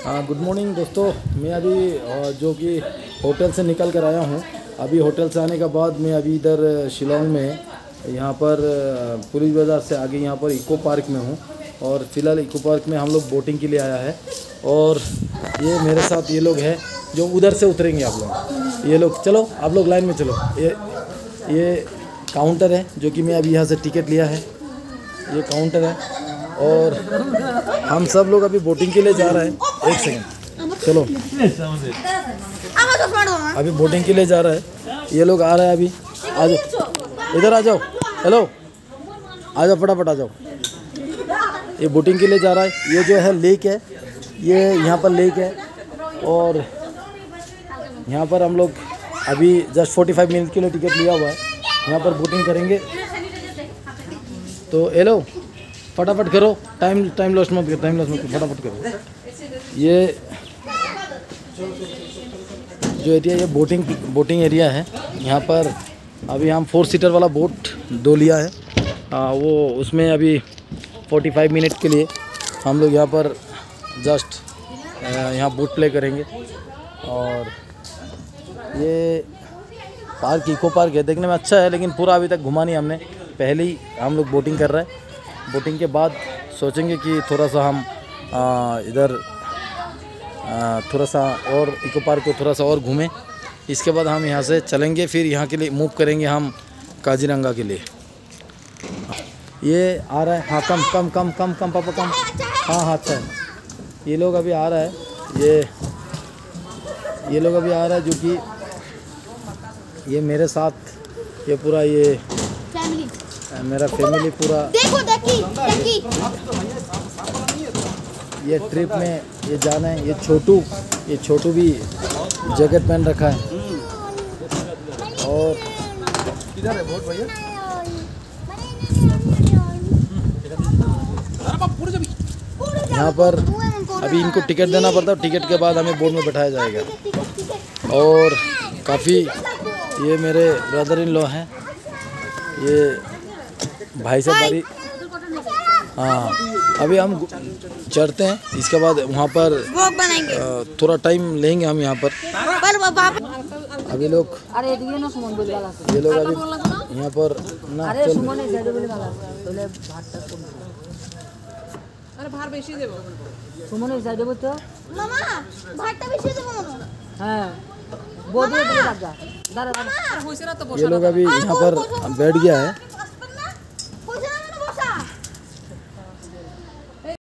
Good morning दोस्तों। मैं अभी जो कि होटल से निकल कर आया हूँ। अभी होटल से आने के बाद मैं अभी इधर शिलोंग में यहाँ पर पुलिस बाज़ार से आगे यहाँ पर इको पार्क में हूँ। और फिलहाल इको पार्क में हम लोग बोटिंग के लिए आया है। और ये मेरे साथ ये लोग हैं जो उधर से उतरेंगे। आप लोग ये लोग चलो, आप लोग लाइन में चलो। ये काउंटर है जो कि मैं अभी यहाँ से टिकट लिया है। ये काउंटर है और हम सब लोग अभी बोटिंग के लिए जा रहे हैं। एक सेकंड, चलो अभी बोटिंग के लिए जा रहा है। ये लोग आ रहे हैं अभी। आ जाओ, इधर आ जाओ। हेलो, आ जाओ, फटाफट आ जाओ। ये बोटिंग के लिए जा रहा है। ये जो है लेक है, ये यहाँ पर लेक है। और यहाँ पर हम लोग अभी जस्ट 45 मिनट के लिए टिकट लिया हुआ है। यहाँ पर बोटिंग करेंगे। तो हेलो, फटाफट करो, टाइम लॉस मत करो, फटाफट करो। ये जो एरिया, ये बोटिंग एरिया है। यहाँ पर अभी हम 4 सीटर वाला बोट 2 लिया है। वो उसमें अभी 45 मिनट के लिए हम लोग यहाँ पर जस्ट यहाँ बोट प्ले करेंगे। और ये पार्क इको पार्क है, देखने में अच्छा है, लेकिन पूरा अभी तक घुमा नहीं हमने। पहले ही हम लोग बोटिंग कर रहे हैं। बोटिंग के बाद सोचेंगे कि थोड़ा सा हम इधर थोड़ा सा और इको पार्क को थोड़ा सा और घूमें। इसके बाद हम यहाँ से चलेंगे, फिर यहाँ के लिए मूव करेंगे हम काजीरंगा के लिए। ये आ रहा है। हाँ, कम पापा, कम। हाँ, अच्छा है। ये लोग अभी आ रहा है। ये लोग अभी आ रहा है, जो कि ये मेरे साथ ये पूरा ये मेरा फैमिली पूरा ये ट्रिप में ये जाना है। ये छोटू भी जैकेट पहन रखा है। और किधर है बोट भैया? यहाँ पर अभी इनको टिकट देना पड़ता है। टिकट के बाद हमें बोट में बैठाया जाएगा। और काफ़ी ये मेरे ब्रदर इन लॉ हैं, ये भाई साहब बारी। हाँ, अभी हम चढ़ते हैं। इसके बाद वहाँ पर थोड़ा टाइम लेंगे हम यहाँ पर। अभी लोग ये लोग अभी यहाँ पर ना ये लोग अभी यहाँ पर बैठ गया है।